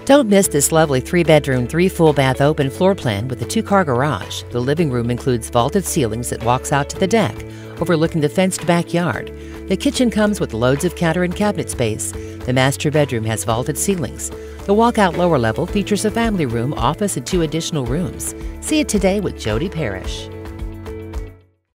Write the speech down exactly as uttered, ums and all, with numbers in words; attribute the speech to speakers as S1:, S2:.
S1: Don't miss this lovely three-bedroom, three-full-bath open floor plan with a two-car garage. The living room includes vaulted ceilings that walks out to the deck, overlooking the fenced backyard. The kitchen comes with loads of counter and cabinet space. The master bedroom has vaulted ceilings. The walkout lower level features a family room, office, and two additional rooms. See it today with Jody Parrish.